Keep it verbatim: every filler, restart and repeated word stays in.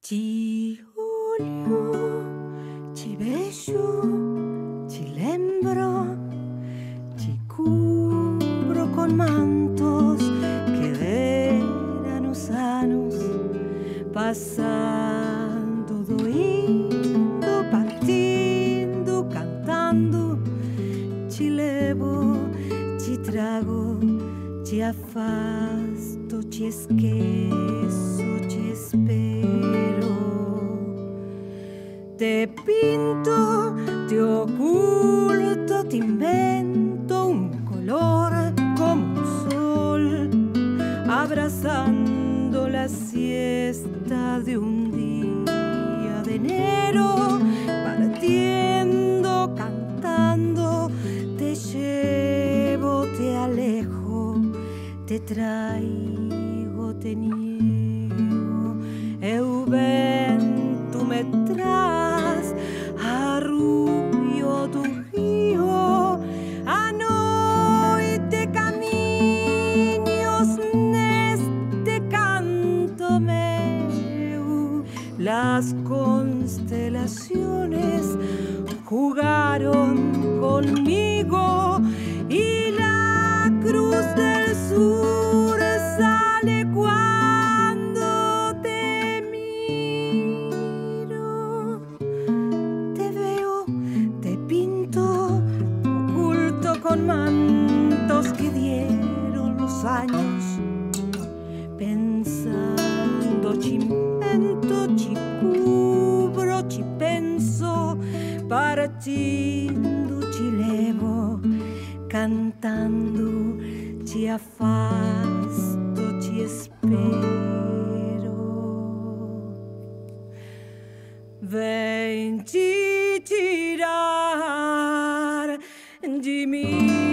Ti olio, ti beso, ti lembro, ti cubro con mantos que eran los años pasando, doindo, partindo, cantando. Ti levo, ti trago, ti affasto, ti esqueço, ti espero. Te pinto, te oculto, te invento un color como un sol, abrazando la siesta de un día de enero, partiendo, cantando. Te llevo, te alejo, te traigo, te niego. Eu ven, tú me tras, arrubio tu río, a noite camiños neste canto meu. Las constelaciones jugaron conmigo y la cruz del sur sale cuando te miro. Te veo, te pinto, oculto con mantos que dieron los años, pensando, ci invento, ci cubro, ci penso, partindo, ci levo, cantando, ci affasto, ci espero. Venti tirar de mim.